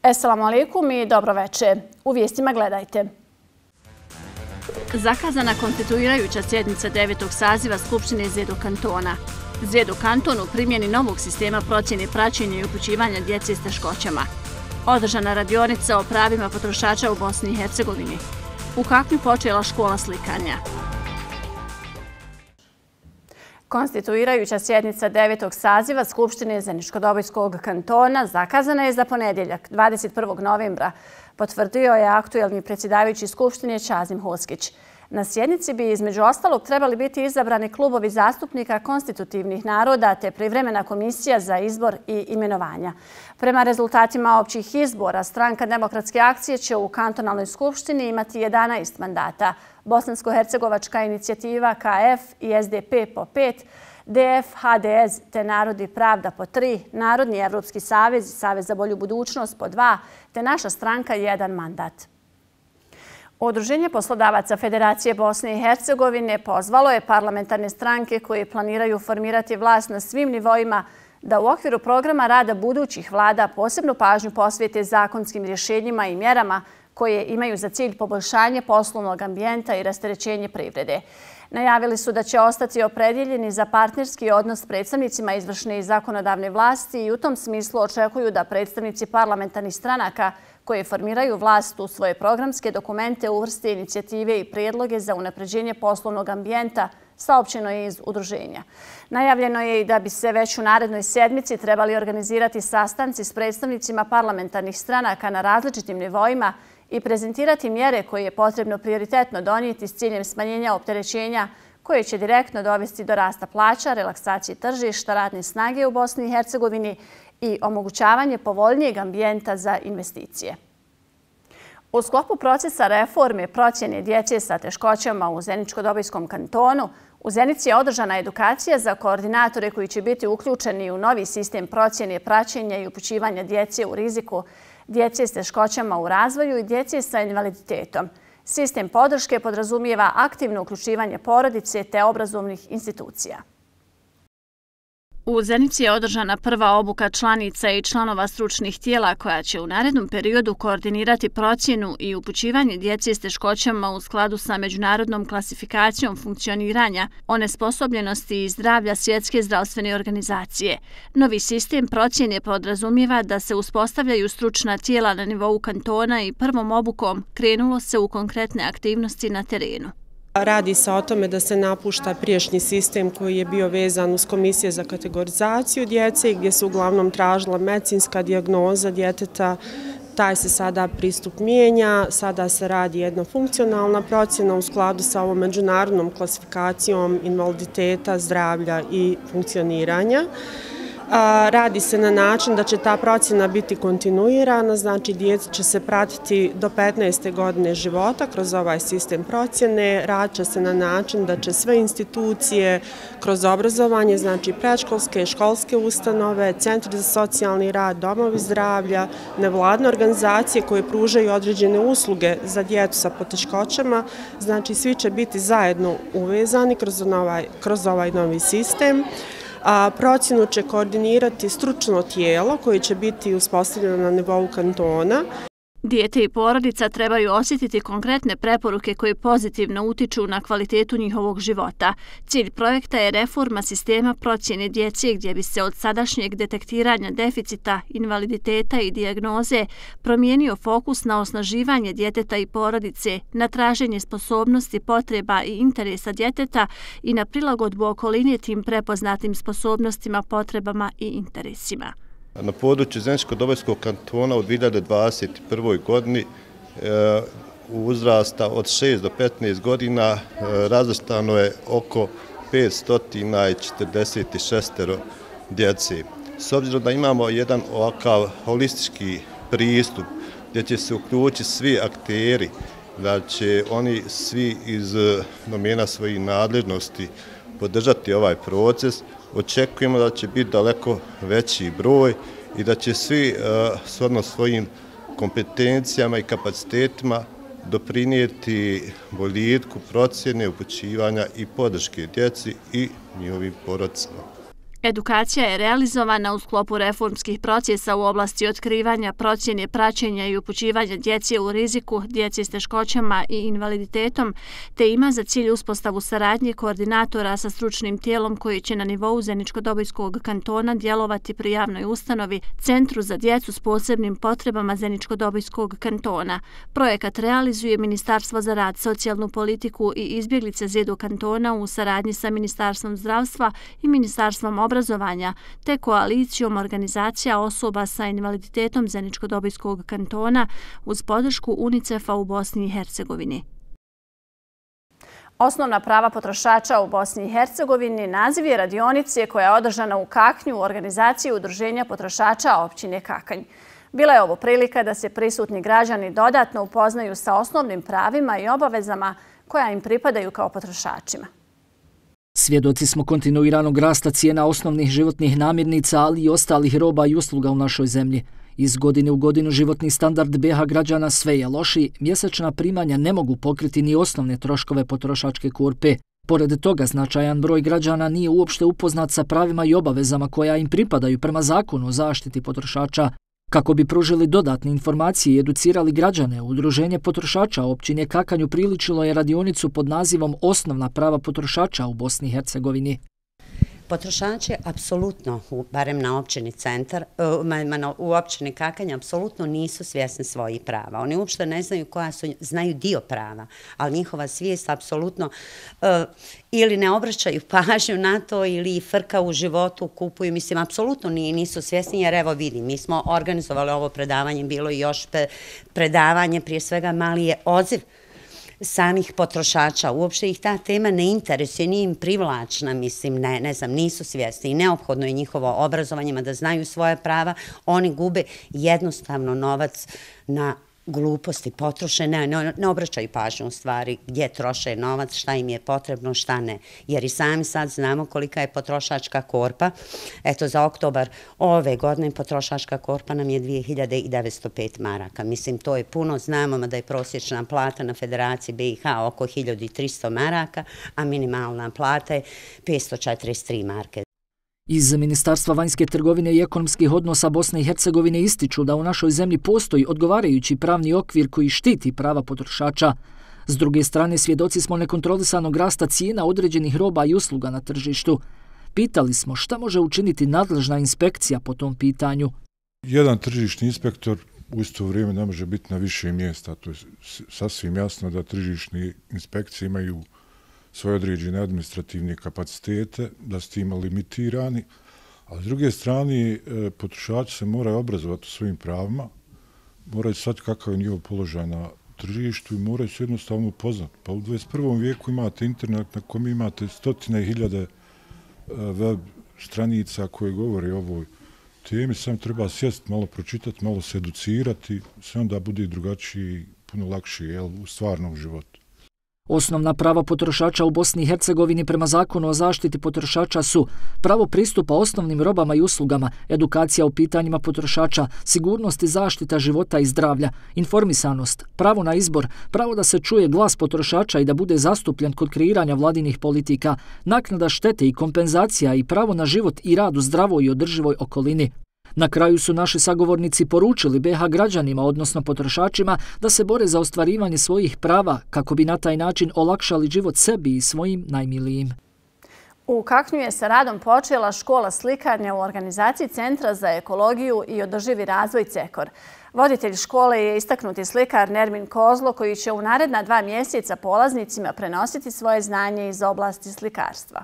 Assalamu alaikum i dobroveče. U vijestima gledajte. Zakazana konstituirajuća sjednica 9. saziva Skupštine ZEDO kantona. ZEDO kanton u primjeni novog sistema procjene praćenja i upućivanja djece s teškoćama. Održana radionica o pravima potrošača u Bosni i Hercegovini. U kakvi počela škola slikanja. Konstituirajuća sjednica 9. saziva Skupštine Zeničko-Dobojskog kantona zakazana je za ponedjeljak, 21. novembra, potvrdio je aktuelni predsjedavajući Skupštine Čazim Hoskić. Na sjednici bi između ostalog trebali biti izabrani klubovi zastupnika konstitutivnih naroda te privremena komisija za izbor i imenovanja. Prema rezultatima općih izbora, Stranka demokratske akcije će u kantonalnoj skupštini imati 11 mandata, Bosansko-hercegovačka inicijativa KF i SDP po 5, DF, HDZ te Narod i pravda po 3, Narodni evropski savez i Savez za bolju budućnost po 2, te naša stranka 1 mandat. Udruženje poslodavaca Federacije Bosne i Hercegovine pozvalo je parlamentarne stranke koje planiraju formirati vlast na svim nivoima da u okviru programa rada budućih vlada posebnu pažnju posvete zakonskim rješenjima i mjerama koje imaju za cilj poboljšanje poslovnog ambijenta i rasterećenje privrede. Najavili su da će ostati opredjeljeni za partnerski odnos s predstavnicima izvršne i zakonodavne vlasti i u tom smislu očekuju da predstavnici parlamentarnih stranaka koje formiraju vlast u svoje programske dokumente uvrste inicijative i prijedloge za unapređenje poslovnog ambijenta, saopćeno je iz udruženja. Najavljeno je i da bi se već u narednoj sedmici trebali organizirati sastanci s predstavnicima parlamentarnih stranaka na različitim nivoima i prezentirati mjere koje je potrebno prioritetno donijeti s ciljem smanjenja opterećenja koje će direktno dovesti do rasta plaća, relaksacije tržišta radne snage u Bosni i Hercegovini i omogućavanje povoljnijeg ambijenta za investicije. U sklopu procesa reforme procjene djece sa teškoćama u Zeničko-Dobojskom kantonu, u Zenici je održana edukacija za koordinatore koji će biti uključeni u novi sistem procjene praćenja i upućivanja djece u riziku, djece s teškoćama u razvoju i djece sa invaliditetom. Sistem podrške podrazumijeva aktivno uključivanje porodice te obrazovnih institucija. U Zenici je održana prva obuka članica i članova stručnih tijela koja će u narednom periodu koordinirati procjenu i upućivanje djece s teškoćama u skladu sa međunarodnom klasifikacijom funkcioniranja, onesposobljenosti i zdravlja Svjetske zdravstvene organizacije. Novi sistem procjene podrazumijeva da se uspostavljaju stručna tijela na nivou kantona i prvom obukom krenulo se u konkretne aktivnosti na terenu. Radi se o tome da se napušta prijašnji sistem koji je bio vezan uz komisije za kategorizaciju djece gdje se uglavnom tražila medicinska dijagnoza djeteta. Taj se sada pristup mijenja, sada se radi jedna funkcionalna procjena u skladu sa ovom međunarodnom klasifikacijom invaliditeta, zdravlja i funkcioniranja. Radi se na način da će ta procjena biti kontinuirana, znači djeca će se pratiti do 15. godine života kroz ovaj sistem procjene. Radit će se na način da će sve institucije kroz obrazovanje, znači predškolske, školske ustanove, centri za socijalni rad, domovi zdravlja, nevladine organizacije koje pružaju određene usluge za djecu sa poteškoćama, znači svi će biti zajedno uvezani kroz ovaj novi sistem. Procjenu će koordinirati stručno tijelo koje će biti uspostavljeno na nivou kantona. Dijete i porodica trebaju osjetiti konkretne preporuke koje pozitivno utiču na kvalitetu njihovog života. Cilj projekta je reforma sistema procjene djece gdje bi se od sadašnjeg detektiranja deficita, invaliditeta i dijagnoze promijenio fokus na osnaživanje djeteta i porodice, na traženje sposobnosti, potreba i interesa djeteta i na prilagodbu okoline tim prepoznatim sposobnostima, potrebama i interesima. Na području Zeničko-Dobojskog kantona u 2021. godini u uzrasta od 6 do 15 godina razvrstano je oko 546 djece. S obzirom da imamo jedan ovakav holistički pristup gdje će se uključiti svi akteri, da će oni svi iz domena svojih nadležnosti podržati ovaj proces, očekujemo da će biti daleko veći broj i da će svi shodno svojim kompetencijama i kapacitetima doprinijeti boljitku procjene, upućivanja i podrške djeci i njihovim porodicama. Edukacija je realizovana u sklopu reformskih procesa u oblasti otkrivanja, procjene, praćenja i upućivanja djece u riziku, djece s teškoćama i invaliditetom, te ima za cilj uspostavu saradnje koordinatora sa stručnim tijelom koji će na nivou Zeničko-Dobojskog kantona djelovati pri javnoj ustanovi Centru za djecu s posebnim potrebama Zeničko-Dobojskog kantona. Projekat realizuje Ministarstvo za rad, socijalnu politiku i izbjeglice ZEDO kantona u saradnji sa Ministarstvom zdravstva i Ministarstvom obrazovanja te koalicijom organizacija osoba sa invaliditetom Zeničko-Dobojskog kantona uz podršku UNICEF-a u Bosni i Hercegovini. Osnovna prava potrošača u Bosni i Hercegovini naziv je radionice koja je održana u Kaknju u organizaciji Udruženja potrošača općine Kakanj. Bila je ovo prilika da se prisutni građani dodatno upoznaju sa osnovnim pravima i obavezama koja im pripadaju kao potrošačima. Svjedoci smo kontinuiranog rasta cijena osnovnih životnih namirnica, ali i ostalih roba i usluga u našoj zemlji. Iz godine u godinu životni standard BiH građana sve je lošiji, mjesečna primanja ne mogu pokriti ni osnovne troškove potrošačke korpe. Pored toga, značajan broj građana nije uopšte upoznat sa pravima i obavezama koja im pripadaju prema Zakonu o zaštiti potrošača. Kako bi pružili dodatne informacije i educirali građane, Udruženje potrošača općine Kakanj upriličilo je radionicu pod nazivom Osnovna prava potrošača u Bosni i Hercegovini. Potrošači apsolutno, barem na općini Centar, u općini Kakanj, apsolutno nisu svjesni svojih prava. Oni uopšte ne znaju koja su, znaju dio prava, ali njihova svijest apsolutno ili ne obraćaju pažnju na to ili frka u životu kupuju. Mislim, apsolutno nisu svjesni jer evo vidi, mi smo organizovali ovo predavanje, bilo i još predavanje, prije svega mali je odziv samih potrošača. Uopšte ih ta tema ne interesuje, nije im privlačna, mislim, ne znam, nisu svjesni i neophodno je njihovo obrazovanjima da znaju svoje prava. Oni gube jednostavno novac na gluposti, potroše, ne obraćaju pažnju u stvari gdje troše novac, šta im je potrebno, šta ne. Jer i sami sad znamo kolika je potrošačka korpa. Eto, za oktobar ove godine potrošačka korpa nam je 2905 maraka. Mislim, to je puno. Znamo da je prosječna plata na Federaciji BiH oko 1300 maraka, a minimalna plata je 543 marke. Iz Ministarstva vanjske trgovine i ekonomskih odnosa Bosne i Hercegovine ističu da u našoj zemlji postoji odgovarajući pravni okvir koji štiti prava potrošača. S druge strane, svjedoci smo nekontrolisanog rasta cijena određenih roba i usluga na tržištu. Pitali smo šta može učiniti nadležna inspekcija po tom pitanju. Jedan tržišni inspektor u isto vrijeme ne može biti na više mjesta. To je sasvim jasno da tržišni inspekcije imaju svoje određene administrativne kapacitete, da su time limitirani, a s druge strane potrošači se moraju obrazovati u svojim pravima, moraju shvatiti kakav je njihov položaj na tržištu i moraju se jednostavno upoznati. Pa u 21. vijeku imate internet na kojem imate stotine hiljade web stranica koje govore o ovoj temi, sam treba sjesti, malo pročitati, malo se educirati, sve onda bude drugačiji, puno lakši u stvarnom životu. Osnovna prava potrošača u Bosni i Hercegovini prema Zakonu o zaštiti potrošača su pravo pristupa osnovnim robama i uslugama, edukacija o pitanjima potrošača, sigurnost i zaštita života i zdravlja, informisanost, pravo na izbor, pravo da se čuje glas potrošača i da bude zastupljen kod kreiranja vladinih politika, naknada štete i kompenzacija i pravo na život i rad u zdravoj i održivoj okolini. Na kraju su naši sagovornici poručili BiH građanima, odnosno potrošačima, da se bore za ostvarivanje svojih prava kako bi na taj način olakšali život sebi i svojim najmilijim. U Kaknju je sa radom počela škola slikarnja u organizaciji Centra za ekologiju i održivi razvoj CEKOR. Voditelj škole je istaknuti slikar Nermin Kozlo koji će u naredna 2 mjeseca polaznicima prenositi svoje znanje iz oblasti slikarstva.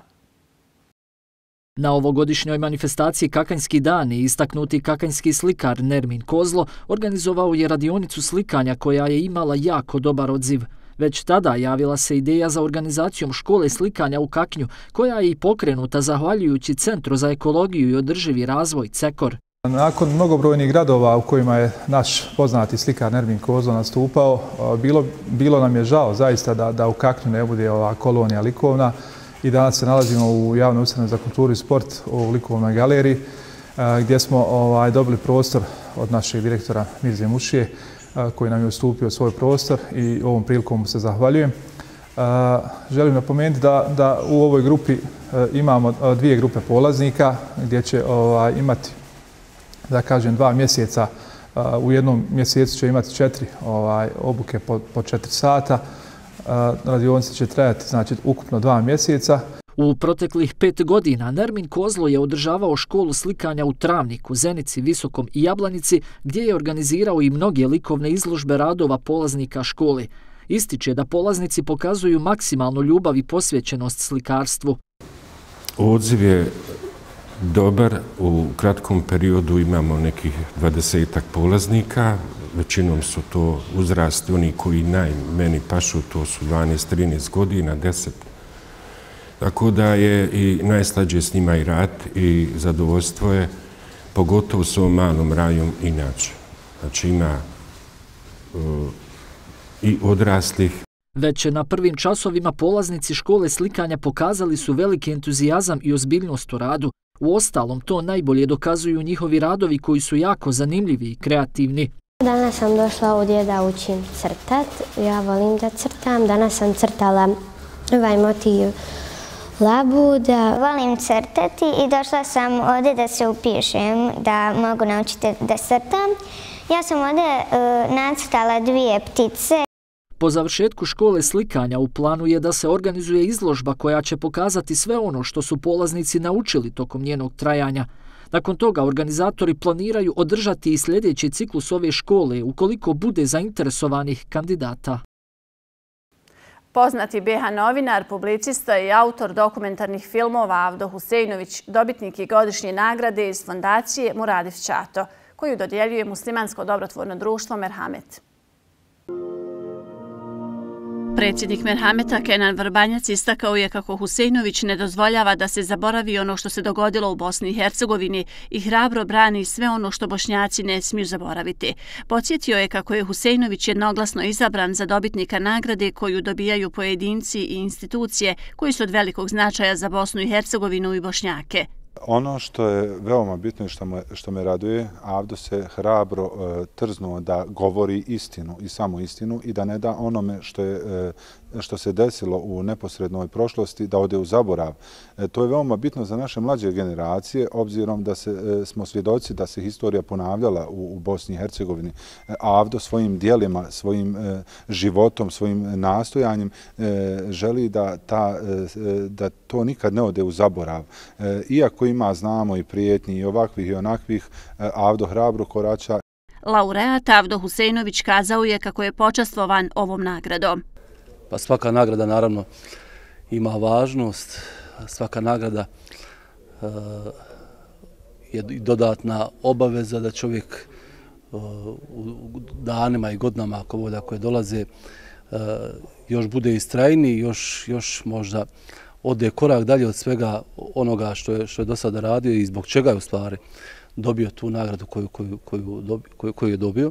Na ovogodišnjoj manifestaciji Kakanjski dani istaknuti kakanjski slikar Nermin Kozlo organizovao je radionicu slikanja koja je imala jako dobar odziv. Već tada javila se ideja za organizacijom škole slikanja u Kaknju, koja je i pokrenuta zahvaljujući Centru za ekologiju i održivi razvoj CEKOR. Nakon mnogobrojnih gradova u kojima je naš poznati slikar Nermin Kozlo nastupao, bilo nam je žao zaista da u Kaknju ne bude ova kolonija likovna. I danas se nalazimo u javnoj ustanovi za kulturu i sport u likovnoj galeriji gdje smo dobili prostor od našeg direktora Mirze Mušije koji nam je ustupio svoj prostor i ovom prilikom mu se zahvaljujem. Želim napomenuti da u ovoj grupi imamo 2 grupe polaznika gdje će imati, da kažem, 2 mjeseca. U jednom mjesecu će imati 4 obuke po 4 sata. Radionica će trajati, znači, ukupno 2 mjeseca. U proteklih 5 godina Nermin Kozlo je održavao školu slikanja u Travniku, Zenici, Visokom i Jablanici, gdje je organizirao i mnoge likovne izložbe radova polaznika škole. Ističe da polaznici pokazuju maksimalnu ljubav i posvećenost slikarstvu. Odziv je dobar. U kratkom periodu imamo nekih 20-ak polaznika. Većinom su to uzrasti oni koji meni pašu, to su 12-13 godina, 10. Tako da je i najslađe s njima i rad i zadovoljstvo je, pogotovo s ovom malom rajom inače. Znači ima i odraslih. Već na prvim časovima polaznici škole slikanja pokazali su veliki entuzijazam i ozbiljnost u radu. Uostalom, to najbolje dokazuju njihovi radovi koji su jako zanimljivi i kreativni. Danas sam došla ovdje da učim crtat. Ja volim da crtam. Danas sam crtala ovaj motiv labuda. Volim crtati i došla sam ovdje da se upišem, da mogu naučiti da crtam. Ja sam ovdje nacrtala 2 ptice. Po završetku škole slikanja u planu je da se organizuje izložba koja će pokazati sve ono što su polaznici naučili tokom njenog trajanja. Nakon toga organizatori planiraju održati i sljedeći ciklus ove škole ukoliko bude zainteresovanih kandidata. Poznati BiH novinar, publicista i autor dokumentarnih filmova Avdo Husejnović, dobitnik je godišnje nagrade iz fondacije Muradiv Ćato, koju dodjeljuje Muslimansko dobrotvorno društvo Merhamet. Predsjednik Merhameta Kenan Vrbanjac istakao je kako Husejnović ne dozvoljava da se zaboravi ono što se dogodilo u Bosni i Hercegovini i hrabro brani sve ono što Bošnjaci ne smiju zaboraviti. Podsjetio je kako je Husejnović jednoglasno izabran za dobitnika nagrade koju dobijaju pojedinci i institucije koji su od velikog značaja za Bosnu i Hercegovinu i Bošnjake. Ono što je veoma bitno i što me raduje, Avdo se hrabro trznuo da govori istinu i samo istinu i da ne da onome što se desilo u neposrednoj prošlosti da ode u zaborav. To je veoma bitno za naše mlađe generacije, obzirom da smo svjedoci da se historija ponavljala u Bosni i Hercegovini. Avdo svojim dijelima, svojim životom, svojim nastojanjem želi da to nikad ne ode u zaborav. Iako ima, znamo, i prijetnji i ovakvih i onakvih, Avdo hrabro korača. Laureat Avdo Husejnović kazao je kako je počastvovan ovom nagradom. Pa svaka nagrada naravno ima važnost, svaka nagrada je dodatna obaveza da čovjek u danima i godinama koje dolaze još bude istrajniji, još možda ode korak dalje od svega onoga što je do sada radio i zbog čega je u stvari dobio tu nagradu koju je dobio.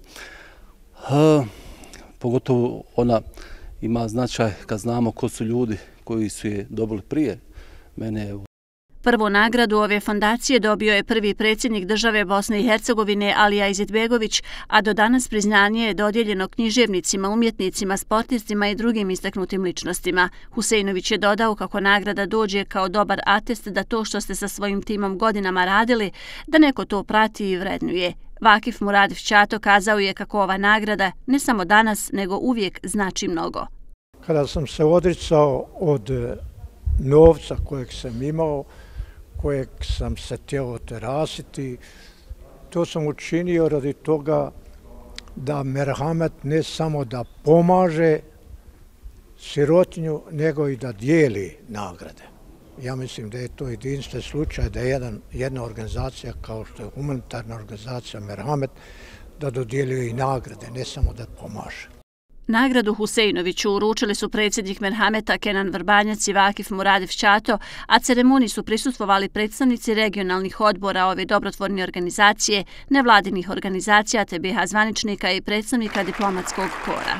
Pogotovo ona ima značaj kad znamo ko su ljudi koji su je dobili prije mene. Prvu nagradu ove fondacije dobio je prvi predsjednik države Bosne i Hercegovine Alija Izetbegović, a do danas priznanje je dodijeljeno književnicima, umjetnicima, sportistima i drugim istaknutim ličnostima. Husejnović je dodao kako nagrada dođe kao dobar atest da to što ste sa svojim timom godinama radili, da neko to prati i vrednuje. Vakif Muradiv Ćato kazao je kako ova nagrada ne samo danas, nego uvijek znači mnogo. Kada sam se odricao od novca kojeg sam imao, kojeg sam se htio terasiti, to sam učinio radi toga da Merhamet ne samo da pomaže sirotinju, nego i da dijeli nagrade. Ja mislim da je to jedinstven slučaj da jedna organizacija kao što je humanitarna organizacija Merhamet da dodjeljuje i nagrade, ne samo da pomaže. Nagradu Husejnoviću uručili su predsjednik Merhameta Kenan Vrbanjac i Vakif Muradiv Ćato, a ceremoniji su prisustvovali predstavnici regionalnih odbora ove dobrotvorne organizacije, nevladinih organizacija te BiH zvaničnika i predstavnika diplomatskog kora.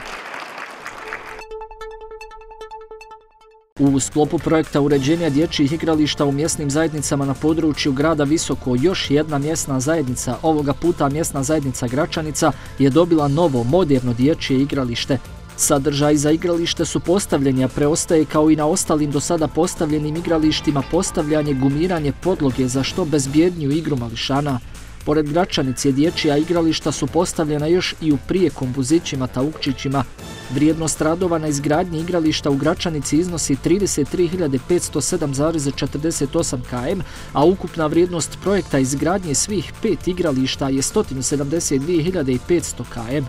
U sklopu projekta uređenja dječjih igrališta u mjesnim zajednicama na području grada Visoko još jedna mjesna zajednica, ovoga puta mjesna zajednica Gračanica, je dobila novo moderno dječje igralište. Sadržaj za igralište su postavljeni, a preostaje kao i na ostalim do sada postavljenim igralištima postavljanje gumiranje podloge za što bezbjedniju igru mališana. Pored Gračanice dječja igrališta su postavljena još i u Prijekom, Buzićima, Taukčićima. Vrijednost radova na izgradnji igrališta u Gračanici iznosi 33.507,48 km, a ukupna vrijednost projekta izgradnje svih 5 igrališta je 172.500 km.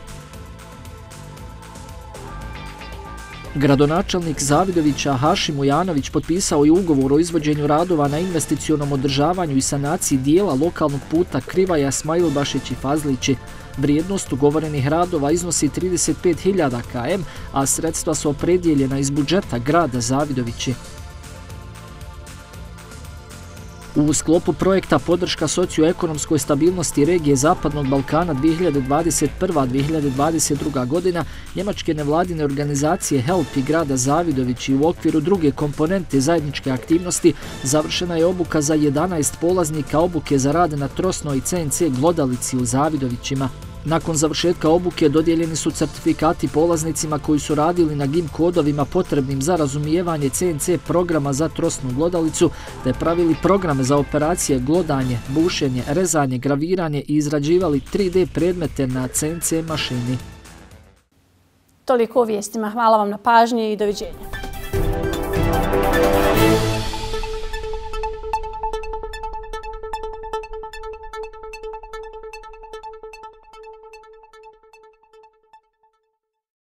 Gradonačelnik Zavidovića Hašim Ujanović potpisao je ugovor o izvođenju radova na investicionom održavanju i sanaciji dijela lokalnog puta Krivaja, Smajlbašić i Fazlići. Vrijednost ugovorenih radova iznosi 35.000 km, a sredstva su opredijeljena iz budžeta grada Zavidovići. U sklopu projekta podrška socioekonomskoj stabilnosti regije Zapadnog Balkana 2021-2022 godina, njemačke nevladine organizacije HELP i grada Zavidović i u okviru druge komponente zajedničke aktivnosti završena je obuka za 11 polaznika obuke za rad na trosnoj CNC glodalici u Zavidovićima. Nakon završetka obuke dodijeljeni su certifikati polaznicima koji su radili na GIM kodovima potrebnim za razumijevanje CNC programa za trosnu glodalicu, te pravili programe za operacije glodanje, bušenje, rezanje, graviranje i izrađivali 3D predmete na CNC mašini. Toliko o vijestima. Hvala vam na pažnji i doviđenja.